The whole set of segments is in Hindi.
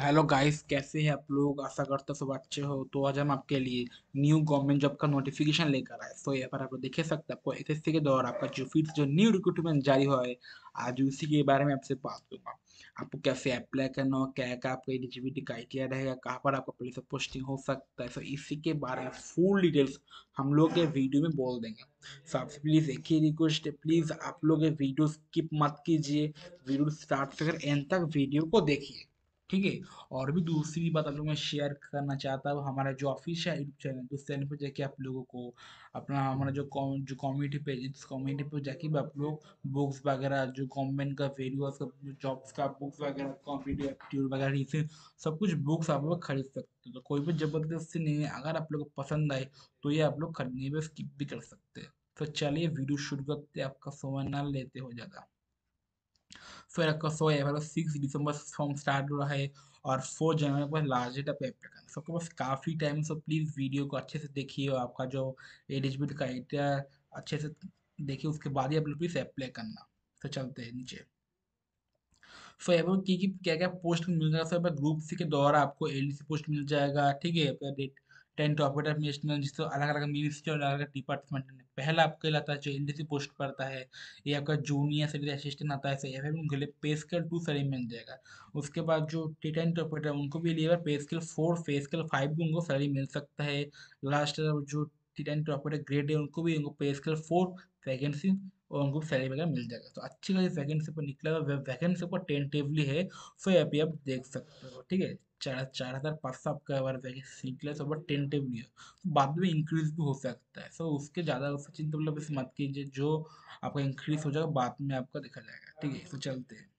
हेलो गाइस, कैसे हैं आप लोग? आशा करता हूँ सब अच्छे हो। तो आज हम आपके लिए न्यू गवर्नमेंट जॉब का नोटिफिकेशन लेकर आए। तो यहाँ पर आप लोग देख सकते हैं, आपको एसएससी के दौरान आपका जो फिर जो न्यू रिक्रूटमेंट जारी हुआ है, आज उसी के बारे में आपसे बात करूंगा। आपको कैसे अप्लाई करना हो, क्या क्या आपका एलिजिबिलिटी क्राइटेरिया रहेगा, कहाँ पर आपका पुलिस पोस्टिंग हो सकता है, तो इसी के बारे में फुल डिटेल्स हम लोग के वीडियो में बोल देंगे। सो आपसे प्लीज़ एक ही रिक्वेस्ट है, प्लीज़ आप लोग ये वीडियो स्किप मत कीजिए। वीडियो स्टार्ट से लेकर एंड तक वीडियो को देखिए, ठीक है। और भी दूसरी बात आप लोग मैं शेयर करना चाहता हूँ, हमारा जो ऑफिशियल यूट्यूब चैनल, उस चैनल पर जाके आप लोगों को अपना हमारा जो कम्युनिटी पेज, इस कम्युनिटी पर जाके भी आप लोग बुक्स वगैरह, जो गवर्नमेंट का वेरियस का जॉब्स का बुक्स वगैरह, कॉम्पिटिटिव एप्टीट्यूड वगैरह, इसे सब कुछ बुक्स आप लोग खरीद सकते हो। तो कोई भी जबरदस्ती नहीं है, अगर आप लोग को पसंद आए तो ये आप लोग खरीदने में स्किप भी कर सकते हैं। तो चलिए वीडियो शुरू करते हैं, आपका समय ना लेते हो ज़्यादा। फिर आपका 6 दिसंबर से फॉर्म स्टार्ट हो रहा है और 4 जनवरी को लास्ट डेट आप अप्लाई करना। सबके पास काफ़ी टाइम, सो प्लीज़ वीडियो को अच्छे से देखिए और आपका जो एलिजिबिलिटी क्राइटेरिया अच्छे से देखिए, उसके बाद ही आप लोग प्लीज़ अप्लाई करना। तो चलते हैं नीचे। सो यहाँ पर की क्या क्या पोस्ट मिल जाएगा। सर ग्रुप सी के द्वारा आपको एलडीसी पोस्ट मिल जाएगा, ठीक है। डेट 10 ऑपरेटर एडमिनिस्ट्रेशन, जिससे अलग अलग मिनिस्ट्री और अलग अलग डिपार्टमेंट में पहला आपका कहलाता है जो एलडीसी पोस्ट पड़ता है, ये आपका जूनियर सेक्रेटरी असिस्टेंट आता है। या फिर उनके लिए पे स्केल 2 सही मिल जाएगा। उसके बाद जो टेंट ऑपरेटर उनको भी लिए पे स्केल 4, पे स्केल 5 भी उनको सही मिल सकता है। लास्ट जो टेंट ऑपरेटर ग्रेड है उनको भी उनको पे स्केल 4 वैकेंसी और उनको सैलरी वगैरह मिल जाएगा। तो अच्छी खासी वैकेंसी पर निकला हुआ, वैकेंसी पर टेंटेवली है। सो यहाँ पे आप देख सकते हो, ठीक है। 4,500 आपका अगर वैकेंसी निकला है, तो बट टेंटेवली है, तो बाद में इंक्रीज भी हो सकता है। सो उसके ज़्यादा चिंता मतलब इसे मत कीजिए, जो आपका इंक्रीज हो जाएगा बाद में आपका देखा जाएगा, ठीक है। तो चलते हैं।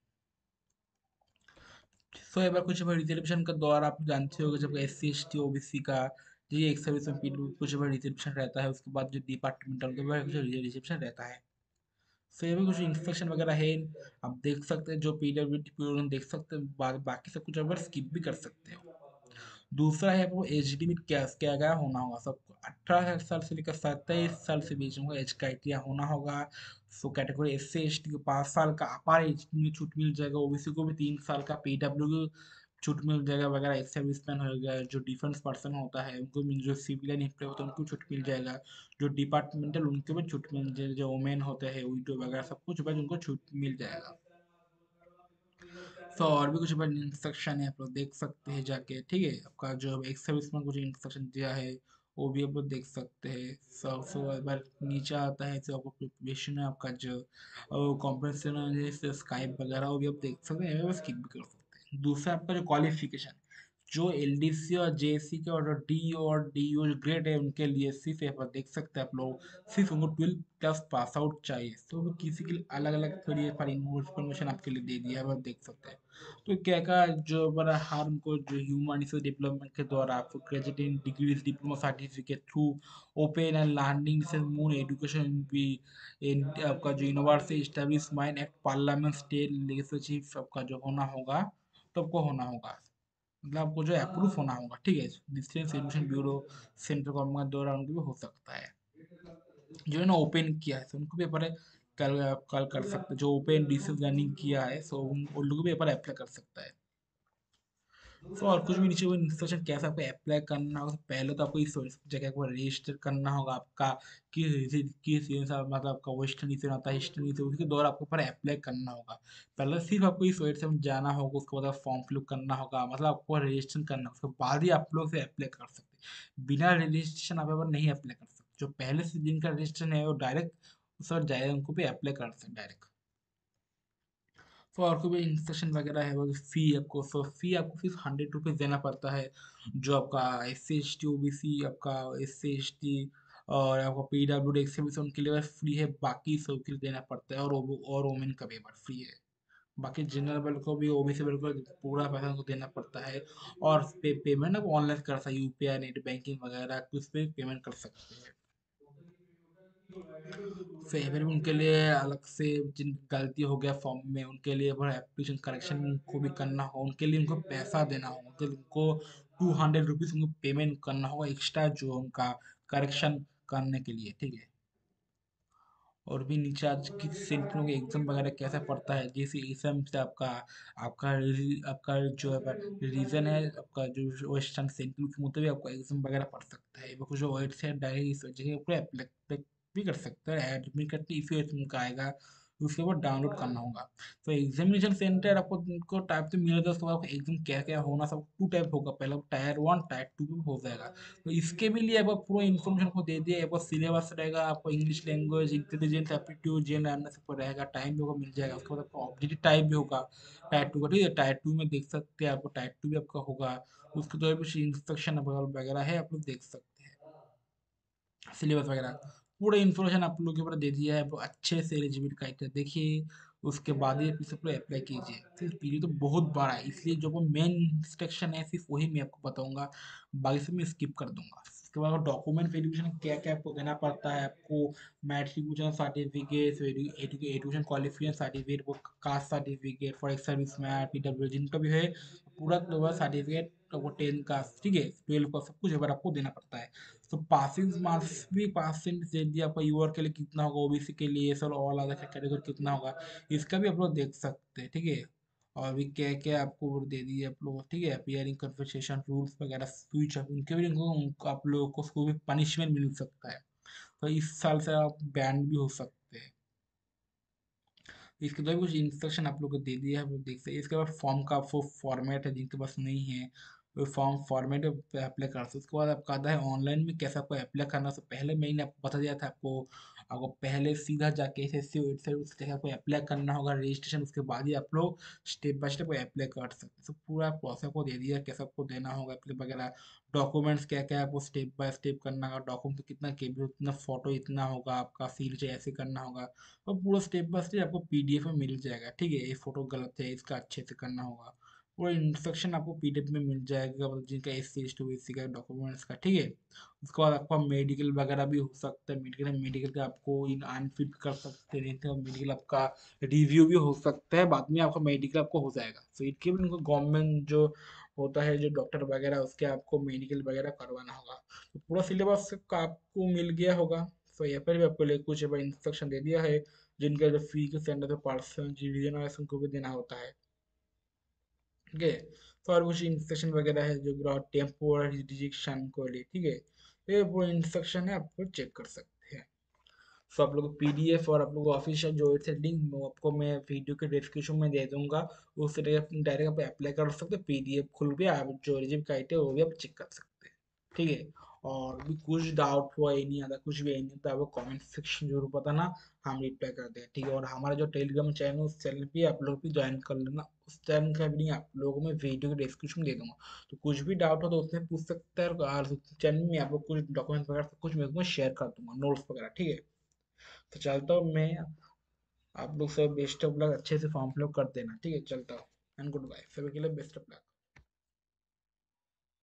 सो एक बार कुछ रिजर्वेशन का दौर आप जानते हो, जब S C S T OBC का ये एक सर्विस में कुछ रिजर्वेशन रहता है। उसके बाद जो डिपार्टमेंटल के कुछ रिजर्वेशन रहता है। सो ये भी कुछ इंस्ट्रक्शन वगैरह है, आप देख सकते हैं। जो पीडब्ल्यूडी देख सकते हैं, बाकी सब कुछ अगर स्किप भी कर सकते हो। दूसरा है आपको एच डी में क्या क्या क्या होना होगा सबको। 18 साल से लेकर 27 साल से बीच में एज क्राइटेरिया होना होगा। So category S C S T को 5 साल का अपार एज में छूट मिल जाएगा। ओबीसी को भी 3 साल का पीडब्ल्यू छूट मिल जाएगा वगैरह। एक्स सर्विसमैन हो गया, जो डिफेंस पर्सन होता है उनको भी, जो सिविलियन एम्प्लॉय होता है उनको छूट मिल जाएगा। जो डिपार्टमेंटल उनको भी छूट मिल जाएगा। जो वोमेन होते हैं विडो वगैरह सब कुछ बस उनको छूट मिल जाएगा। तो और भी कुछ बड़े इंस्ट्रक्शन है, आप लोग देख सकते हैं जाके, ठीक है। आपका जो एक सर्विस में कुछ इंस्ट्रक्शन दिया है, वो भी आप लोग देख सकते हैं। सो एक बार नीचे आता है तो आपको प्रिपरेशन है, आपका जो कॉम्पिटिशन है स्काइप वगैरह, वो भी आप देख सकते हैं, बस स्किप भी कर सकते हैं। दूसरा आपका जो क्वालिफिकेशन, जो एलडीसी और जेएससी के और जो डी और डी यू ग्रेड है, उनके लिए सिर्फ यहाँ पर देख सकते हैं आप लोग, सिर्फ उनको 12 प्लस पास आउट चाहिए। तो वो किसी के लिए अलग अलग थोड़ी पर इन्फॉर्मेशन आपके लिए दे दिया है, आप देख सकते हैं। तो क्या का जो बड़ा हार उनको जो ह्यूमन रिसोर्स डेवलपमेंट के द्वारा आपको graduate in degrees diploma certificate through open and learning से मून एजुकेशन भी इन आपका जो university establish mind act parliament state legislative आपका जो होना होगा, तो आपको होना होगा, मतलब आपको जो अप्रूव होना होगा, ठीक है। Distance education bureau central government द्वारा उनको भी हो सकता है। जो है ना ओपन किया है, तो उनको भी पेपर कल कल कर सकते हैं। जो ओपन डिस्टेंस लर्निंग किया है, सो उन लोगों भी पेपर अप्लाई कर सकता है। तो और कुछ भी नीचे वो इंस्ट्रक्शन कैसे आपको अप्लाई करना होगा। तो पहले तो आपको इस जगह को रजिस्टर करना होगा आपका, किस रीजन से मतलब आपका वेस्टर्न रीजन आता है, ईस्टर्न रीजन, उसके द्वारा आपको पर अप्लाई करना होगा। पहले सिर्फ आपको इस वेबसाइट में जाना होगा, उसके बाद फॉर्म फिलअप करना होगा, मतलब आपको रजिस्ट्रेशन करना होगा, उसके बाद ही आप लोग से अप्लाई कर सकते हैं। बिना रजिस्ट्रेशन आप नहीं अप्लाई कर सकते। जो पहले से जिनका रजिस्ट्रेशन है वो डायरेक्ट सर जाएगा, उनको भी अप्लाई कर सकते डायरेक्ट। तो और कोई भी इंस्ट्रक्शन वगैरह है वो फी आपको, सो फी आपको सिर्फ 100 रुपीज़ देना पड़ता है। जो आपका S C S T O B C, आपका एस सी एस टी और आपका पी डब्ल्यू डी एक्स उनके लिए बस फ्री है। बाकी सब के लिए देना पड़ता है, और वोमेन का पेपर फ्री है। बाकी जनरल वाले को भी, ओबीसी वाले को पूरा पैसा उनको देना पड़ता है। और पेमेंट आप ऑनलाइन कर सकते हैं, यूपीआई नेट बैंकिंग वगैरह कुछ पे पेमेंट कर सकते हैं। फेवर उनके लिए अलग से, जिन गलती हो गया फॉर्म में, उनके लिए अगर एप्लीकेशन करेक्शन को भी करना हो, उनके लिए उनको पैसा देना होगा, तो उनको 200 रुपीज़ उनको पेमेंट करना होगा एक्स्ट्रा, जो उनका करेक्शन करने के लिए, ठीक है। और भी नीचे आज की सेंट्रल के एग्जाम वगैरह कैसा पड़ता है, जैसे एग्जाम से आपका आपका जो है रीजन है, आपका जो वेस्टर्न सेंट्रल के मुताबिक आपका एग्जाम वगैरह पढ़ सकता है, वो कुछ वेबसाइट डायरेक्ट इस जगह पर अप्लाई भी कर सकता है, एडमिट करके इसी एग्जाम का आएगा, उसके बाद डाउनलोड करना होगा। तो एग्जामिनेशन सेंटर आपको टाइप तो मिल जाएगा, उसके बाद आपका एग्जाम क्या क्या होना, सब टू टाइप होगा, पहला टायर वन टायर टू में हो जाएगा। तो इसके भी लिए आपको पूरा इन्फॉर्मेशन को दे दिया, आपको सिलेबस रहेगा, आपको English language, intelligence, aptitude, general awareness सबको रहेगा, टाइम भी आपको मिल जाएगा, उसके बाद आपको ऑब्जेक्टिव टाइप भी होगा टायर टू का, ठीक है। टायर टू में देख सकते हैं, आपको टायर टू भी आपका होगा, उसके जो भी इंस्ट्रक्शन वगैरह है आप लोग देख सकते हैं, सिलेबस वगैरह पूरा इन्फॉर्मेशन आप लोगों के ऊपर दे दिया है, वो अच्छे से एलिजिबिलिटी क्राइटेरिया देखिए, उसके बाद ही इसे पूरा अप्लाई कीजिए। फिर पीरियड तो बहुत बड़ा है, इसलिए जो वो मेन इंस्ट्रक्शन है सिर्फ वही मैं आपको बताऊंगा, बाकी सब मैं स्किप कर दूंगा। उसके बाद डॉक्यूमेंट वेरिफिकेशन क्या क्या आपको देना पड़ता है, आपको matriculation certificate, education qualification certificate, वो caste certificate for ex serviceman, PW जिनका भी है, पूरा सर्टिफिकेट, वो 10 का, ठीक है, 12 का, सब कुछ एक बार आपको देना पड़ता है। तो पासिंग मार्क्स भी परसेंट दे दिया आपका, यूआर के लिए कितना होगा, ओबीसी के लिए, सर ऑल अदर कैटेगरी कितना होगा, इसका भी आप लोग देख सकते हैं, ठीक है। और भी क्या क्या आपको वो दे दिए आप लोग, ठीक है, अपीयरिंग कन्वर्सेशन रूल्स वगैरह स्पीच, उनके भी आप लोगों को भी पनिशमेंट मिल सकता है, तो इस साल से आप बैन भी हो सकते हैं। इसके द्वारा कुछ इंस्ट्रक्शन आप लोग को दे दिया है, आप लोग देख सकते हैं। इसके बाद फॉर्म का वो फॉर्मेट है, जिनके पास नहीं है वो फॉर्म फॉर्मेट पे अप्लाई कर सकते। उसके बाद आपका आता है ऑनलाइन में कैसे आपको अप्लाई करना, से पहले मैंने आपको बता दिया था, आपको आपको पहले सीधा जाके एसएससी वेबसाइट उस जगह आपको अप्लाई करना होगा रजिस्ट्रेशन, उसके बाद ही आप लोग स्टेप बाय स्टेप अप्लाई कर सकते हैं। तो पूरा प्रोसेस को दे दिया कैसे आपको देना होगा अप्लाई वगैरह, डॉक्यूमेंट्स क्या क्या आपको स्टेप बाय स्टेप करना होगा, डॉक्यूमेंट कितना केबी, उतना फोटो इतना होगा, आपका सिग्नेचर ऐसे करना होगा, और पूरा स्टेप बाय स्टेप आपको पीडीएफ में मिल जाएगा, ठीक है। ये फोटो गलत है, इसका अच्छे से करना होगा, पूरा इंस्ट्रक्शन आपको पीडीएफ में मिल जाएगा, मतलब जिनका एससी एसटी ओबीसी का डॉक्यूमेंट्स का, ठीक है। उसके बाद आपका मेडिकल वगैरह भी हो सकता है, मेडिकल का आपको इन अनफिट कर सकते हैं, तो मेडिकल आपका रिव्यू भी हो सकता है, बाद में आपका मेडिकल आपको हो जाएगा। तो इनके भी उनको गवर्नमेंट जो होता है, जो डॉक्टर वगैरह, उसके आपको मेडिकल वगैरह करवाना होगा। तो पूरा सिलेबस का आपको मिल गया होगा। तो यहाँ पर भी आपको लिए कुछ इंस्ट्रक्शन दे दिया है, जिनका जो फी के सेंटर पर्सन रिवीजन है उनको भी देना होता है, ठीक है। तो और कुछ इंस्ट्रक्शन वगैरह है जो टेम्पोररी रिजेक्शन को लिए, ठीक है। ये वो इंस्ट्रक्शन है, आपको चेक कर सकते हैं। सो आप लोग को पीडीएफ और आप लोग ऑफिशियल जो वेबसाइट लिंक आपको मैं वीडियो के डिस्क्रिप्शन में दे दूंगा, उससे डायरेक्ट आप अप्लाई कर सकते हैं, पीडीएफ खुल गया, आप जो रिजिप का आइटम है वो भी आप चेक कर सकते हैं, ठीक है। और भी कुछ डाउट हुआ ही नहीं आता, कुछ भी नहीं तो आपको कमेंट सेक्शन जरूर बताना, हम रिप्लाई कर दें, ठीक है। और हमारा जो टेलीग्राम चैनल, उस चैनल पे आप लोग भी ज्वाइन कर लेना, उस चैनल का भी लिंक आप लोगों को मैं वीडियो के डिस्क्रिप्शन में दे दूंगा, तो कुछ भी डाउट हो तो उसमें पूछ सकते हैं, और चैनल में आपको कुछ डॉक्यूमेंट वगैरह कुछ मेरे को शेयर कर दूंगा, नोट्स वगैरह, ठीक है। तो चलता हूँ मैं, आप लोग सब बेस्ट ऑफ लक, अच्छे से फॉर्म फिलअप कर देना, ठीक है, चलता हूँ, एंड गुड बाय, सभी के लिए बेस्ट ऑफ लक।